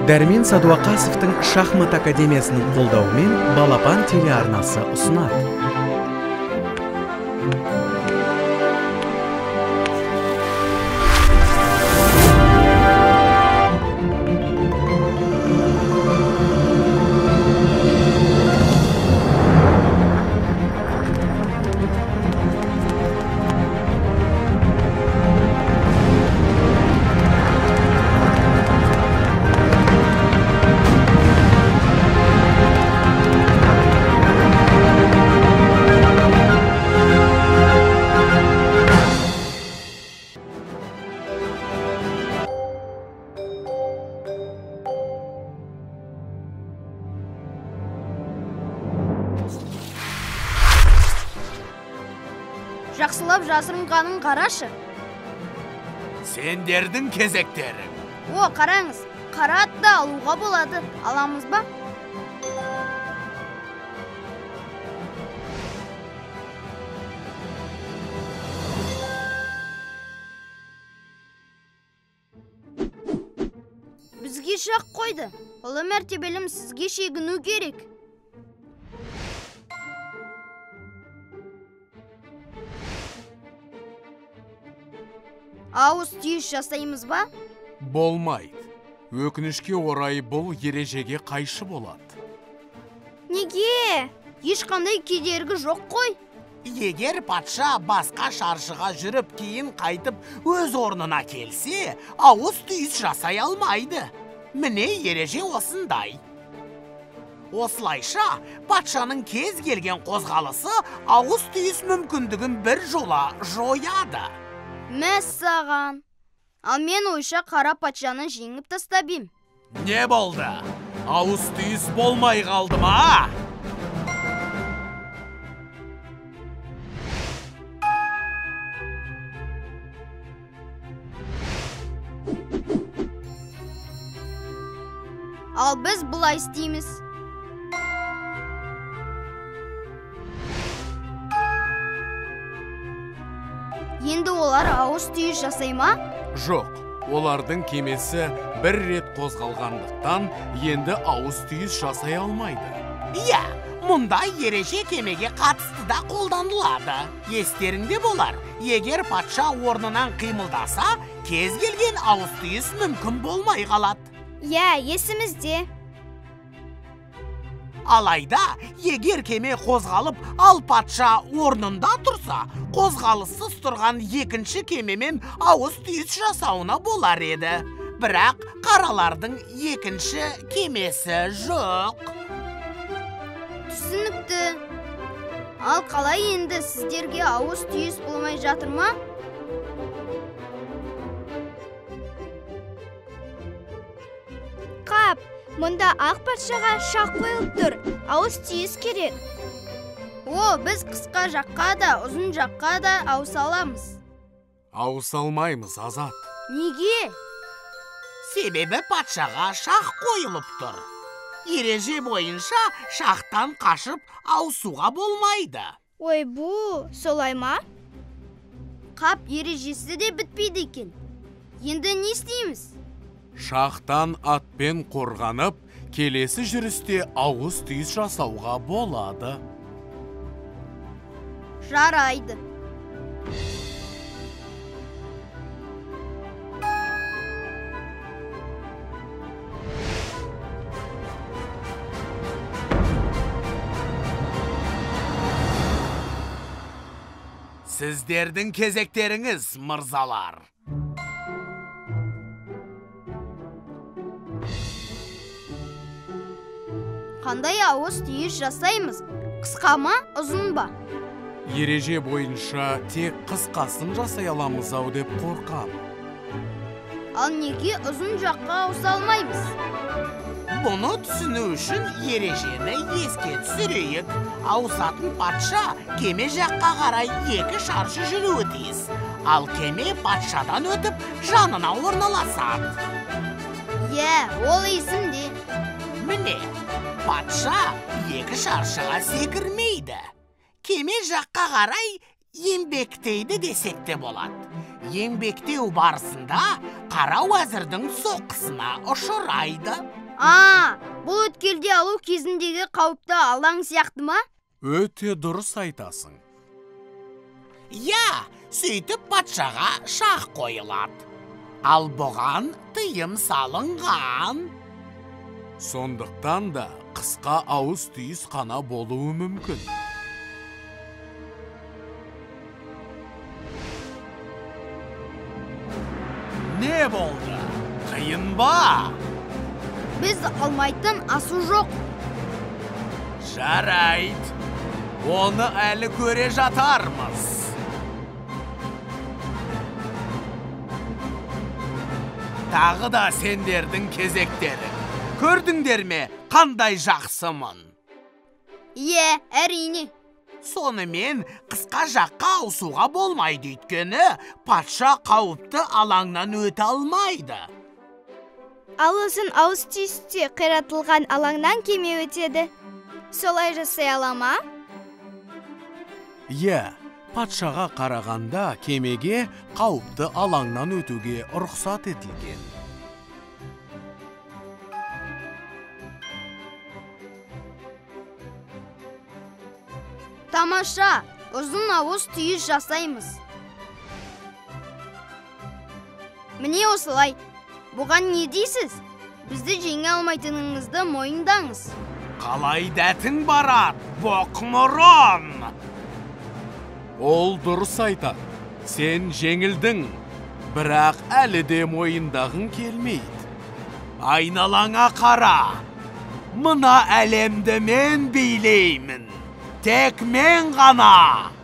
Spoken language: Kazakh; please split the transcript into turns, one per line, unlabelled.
Дәрмен Садуақасовтың шахмат академиясының қолдауымен Балапан телеарнасы ұсынады.
Жақсылап жасырынғанын қарашы.
Сендердің кезектерің.
О, қараңыз, қара атты алуға болады. Аламыз ба? Бізге шақ қойды. Ұлы мәртебелім сізге шегіну керек. Ауыз түйіс жасаймыз ба?
Болмайды. Өкінішке орай бұл ережеге қайшы болады.
Неге? Ешқандай кедергі жоқ қой.
Егер патша басқа шаршыға жүріп кейін қайтып өз орнына келсе, ауыз түйіс жасай алмайды. Міне ереже осындай. Осылайша патшаның кез келген қозғалысы ауыз түйіс мүмкіндігін бір жола жояды.
Мәссаған. Ал мен ойша қара патшаны жеңіп тастабым.
Не болды? Ауыз түйіс болмай қалды ма?
Ал біз бұлай істейміз. Енді олар ауыз түйіс жасай ма?
Жоқ, олардың кемесі бір рет қозғалғандықтан енді ауыз түйіс жасай алмайды.
Иә, мұнда ереже кемеге қатысты да қолданылады. Естеріңде болар, егер патша орнынан қимылдаса, кез келген ауыз түйіс мүмкін болмай қалады.
Иә, есімізде.
Алайда, егер кеме қозғалып, ал патша орнында тұрса, қозғалыссыз тұрған екінші кемемен ауыз түйіс жасауына болар еді. Бірақ қаралардың екінші кемесі жоқ.
Түсінікті. Ал қалай енді сіздерге ауыз түйіс болмай жатыр ма?
Қап, мұнда ақ патшаға шақ қойылып тұр. Ауыз түйіс керек.
О, біз қысқа жаққа да, ұзын жаққа да ауыз аламыз.
Ауыз алмаймыз, Азат.
Неге?
Себебі патшаға шақ қойылып тұр. Ереже бойынша шақтан қашып ауысуға болмайды.
Ой, бұл солай ма?
Қап, ережесі де бітпейді екен. Енді не істейміз?
Шақтан атпен қорғанып, келесі жүрісте ауыз түйіс жасауға болады.
Жарайды.
Сіздердің кезектеріңіз, мырзалар.
Қандай ауыз түйіс жасаймыз? Қысқа ма, ұзын ба?
Ереже бойынша тек қысқасын жасай аламыз ау деп қорқам.
Ал неге ұзын жаққа ауыса алмаймыз?
Бұны түсіну үшін ережені еске түсірейік. Ауысатын патша кеме жаққа қарай екі шаршы жүруі тиіс. Ал кеме патшадан өтіп жанына орналасады.
Иә, ол есімде.
Міне, патша екі шаршыға секірмейді. Кеме жаққа қарай еңбектейді десек те болады. еңбектеу барысында қара уәзірдің соққысына ұшырайды.
Бұл өткелде алу кезіндегі қауіпті алаң сияқты ма?
Өте дұрыс айтасың.
Сөйтіп патшаға шақ қойылады. Ал бұған тыйым салынған.
Сондықтан да қысқа ауыз түйіс қана болуы мүмкін.
Не болды? Қиын ба?
Біз алмайтын асу жоқ.
Жарайды. Оны әлі көре жатармыз. Тағы да сендердің кезектері. Көрдіңдер ме, қандай жақсымын?
Әрине.
Сонымен қысқа жаққа ауысуға болмайды өйткені патша қауіпті алаңнан өте алмайды.
Ал ұзын ауыз түйісте қиратылған алаңнан кеме өтеді. Солай жасай ала ма?
Патшаға қарағанда кемеге қауіпті алаңнан өтуге рұқсат етілген.
Тамаша, ұзын ауыз түйіс жасаймыз. Міне осылай. Бұған не дейсіз? Бізді жеңе алмайтыныңызды мойындаңыз.
Қалай дәтің барад, боқмұрын?
Ол дұрыс айтады. Сен жеңілдің, бірақ әлі де мойындағың келмейді.
Айналаңа қара. Мына әлемді мен билеймін. Тек мен ғана.